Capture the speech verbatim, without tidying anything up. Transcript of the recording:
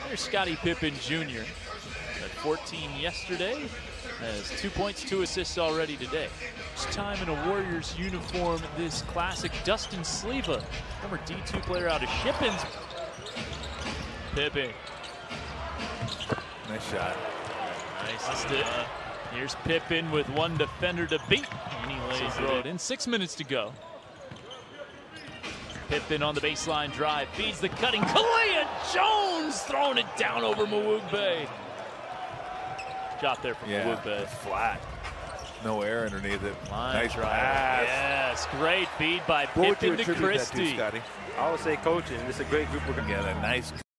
Here's Scottie Pippen Junior At fourteen yesterday, has two points, two assists already today. First time in a Warriors uniform this classic. Dustin Sleva, former D two player out of Shippens. Pippen. Nice shot. Nice. Uh, here's Pippen with one defender to beat. And he lays it in. Six minutes to go. Pippen on the baseline drive, feeds the cutting. Kalea Jones throwing it down over Mawugbe. Shot there from yeah, Mawugbe. Flat. No air underneath it. Line nice drive. pass. Yes, great feed by What Pippen would you to attribute that to, Christie. Scotty? I would say coaching. It's a great group of guys. Yeah, that nice